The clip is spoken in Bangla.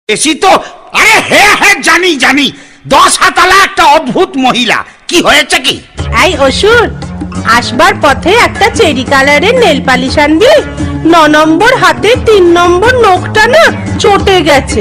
এসি তো? আরে হ্যাঁ হ্যাঁ জানি জানি, 10 হাতালা একটা অদ্ভুত মহিলা। কি হয়েছে কি? এই অসুর, আসবার পথে একটা চেরি কালারের নেল পালিশ আনবি। 9 নম্বর হাতে 3 নম্বর নখটা না চটে গেছে।